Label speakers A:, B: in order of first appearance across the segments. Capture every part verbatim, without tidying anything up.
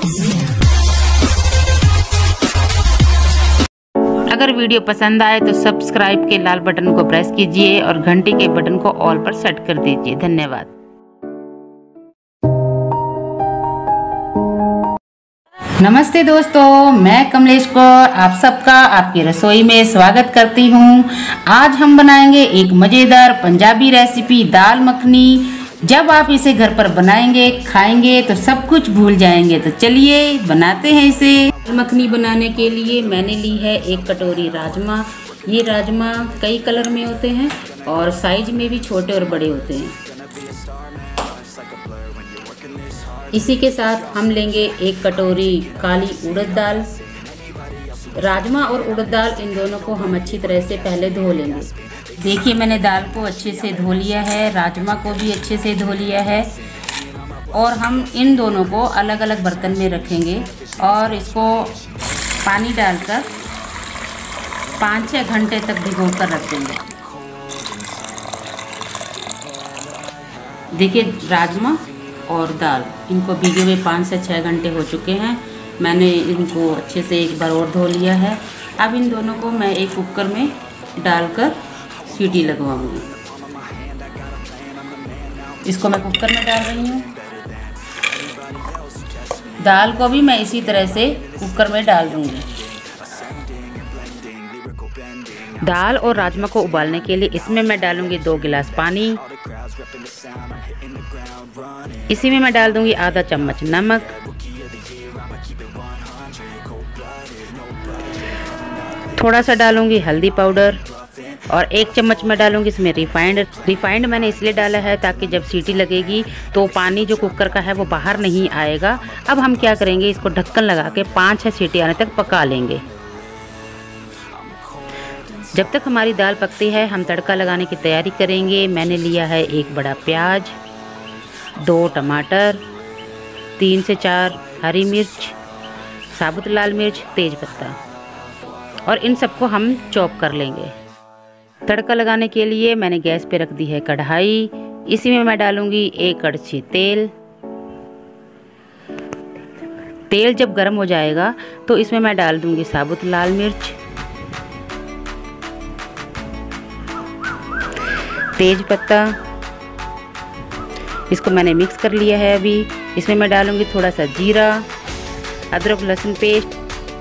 A: अगर वीडियो पसंद आए तो सब्सक्राइब के लाल बटन को प्रेस कीजिए और घंटी के बटन को ऑल पर सेट कर दीजिए। धन्यवाद। नमस्ते दोस्तों, मैं कमलेश कौर आप सबका आपकी रसोई में स्वागत करती हूँ। आज हम बनाएंगे एक मज़ेदार पंजाबी रेसिपी दाल मखनी। जब आप इसे घर पर बनाएंगे खाएंगे तो सब कुछ भूल जाएंगे। तो चलिए बनाते हैं इसे। दाल मखनी बनाने के लिए मैंने ली है एक कटोरी राजमा। ये राजमा कई कलर में होते हैं और साइज में भी छोटे और बड़े होते हैं। इसी के साथ हम लेंगे एक कटोरी काली उड़द दाल। राजमा और उड़द दाल इन दोनों को हम अच्छी तरह से पहले धो लेंगे। देखिए मैंने दाल को अच्छे से धो लिया है, राजमा को भी अच्छे से धो लिया है और हम इन दोनों को अलग अलग बर्तन में रखेंगे और इसको पानी डालकर पाँच छः घंटे तक भिगो कर रख देंगे। देखिए राजमा और दाल इनको भीगे हुए पाँच से छः घंटे हो चुके हैं। मैंने इनको अच्छे से एक बार और धो लिया है। अब इन दोनों को मैं एक कुकर में डालकर सीटी लगवाऊंगी। इसको मैं कुकर में डाल रही हूँ। दाल को भी मैं इसी तरह से कुकर में डाल दूंगी। दाल और राजमा को उबालने के लिए इसमें मैं डालूंगी दो गिलास पानी। इसी में मैं डाल दूंगी आधा चम्मच नमक, थोड़ा सा डालूंगी हल्दी पाउडर और एक चम्मच मैं डालूंगी इसमें रिफाइंड। रिफाइंड मैंने इसलिए डाला है ताकि जब सीटी लगेगी तो पानी जो कुकर का है वो बाहर नहीं आएगा। अब हम क्या करेंगे, इसको ढक्कन लगा के पाँच छः सीटी आने तक पका लेंगे। जब तक हमारी दाल पकती है हम तड़का लगाने की तैयारी करेंगे। मैंने लिया है एक बड़ा प्याज, दो टमाटर, तीन से चार हरी मिर्च, साबुत लाल मिर्च, तेज पत्ता और इन सबको हम चॉप कर लेंगे। तड़का लगाने के लिए मैंने गैस पे रख दी है कढ़ाई। इसी में मैं डालूंगी एक कड़छी तेल। तेल जब गर्म हो जाएगा तो इसमें मैं डाल दूंगी साबुत लाल मिर्च, तेज पत्ता। इसको मैंने मिक्स कर लिया है। अभी इसमें मैं डालूंगी थोड़ा सा जीरा, अदरक लहसुन पेस्ट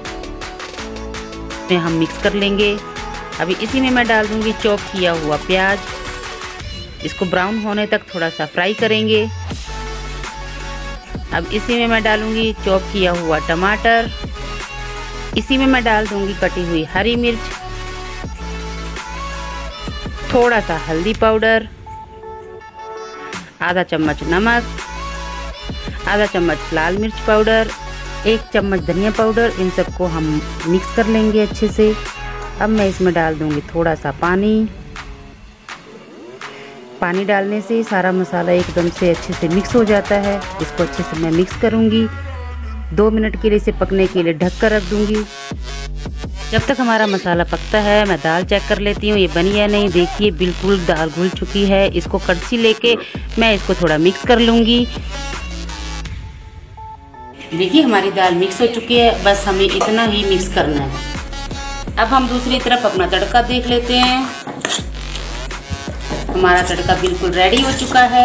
A: में हम मिक्स कर लेंगे। अभी इसी में मैं डाल दूंगी चॉप किया हुआ प्याज। इसको ब्राउन होने तक थोड़ा सा फ्राई करेंगे। अब इसी में मैं डालूंगी चॉप किया हुआ टमाटर। इसी में मैं डाल दूंगी कटी हुई हरी मिर्च, थोड़ा सा हल्दी पाउडर, आधा चम्मच नमक, आधा चम्मच लाल मिर्च पाउडर, एक चम्मच धनिया पाउडर। इन सबको हम मिक्स कर लेंगे अच्छे से। अब मैं इसमें डाल दूंगी थोड़ा सा पानी। पानी डालने से सारा मसाला एकदम से अच्छे से मिक्स हो जाता है। इसको अच्छे से मैं मिक्स करूंगी। दो मिनट के लिए इसे पकने के लिए ढक कर रख दूंगी। जब तक हमारा मसाला पकता है मैं दाल चेक कर लेती हूँ ये बनी है नहीं। देखिए बिल्कुल दाल घुल चुकी है। इसको कड़छी लेके मैं इसको थोड़ा मिक्स कर लूँगी। देखिए हमारी दाल मिक्स हो चुकी है, बस हमें इतना ही मिक्स करना है। अब हम दूसरी तरफ अपना तड़का देख लेते हैं। हमारा तड़का बिल्कुल रेडी हो चुका है।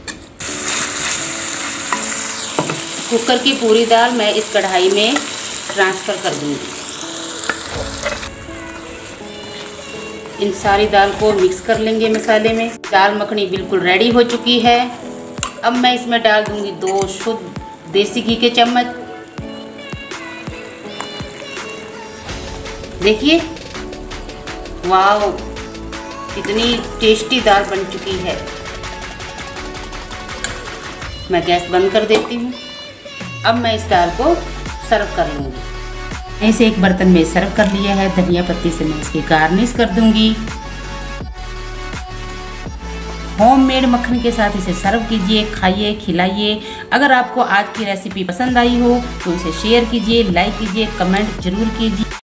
A: कुकर की पूरी दाल मैं इस कढ़ाई में ट्रांसफ़र कर दूँगी। इन सारी दाल को मिक्स कर लेंगे मसाले में। दाल मखनी बिल्कुल रेडी हो चुकी है। अब मैं इसमें डाल दूंगी दो शुद्ध देसी घी के चम्मच। देखिए वाओ कितनी टेस्टी दाल बन चुकी है। मैं गैस बंद कर देती हूँ। अब मैं इस दाल को सर्व कर लूँगी। इसे एक बर्तन में सर्व कर लिया है। धनिया पत्ती से मैं इसकी गार्निश कर दूंगी। होममेड मक्खन के साथ इसे सर्व कीजिए, खाइए, खिलाइए। अगर आपको आज की रेसिपी पसंद आई हो तो इसे शेयर कीजिए, लाइक कीजिए, कमेंट जरूर कीजिए।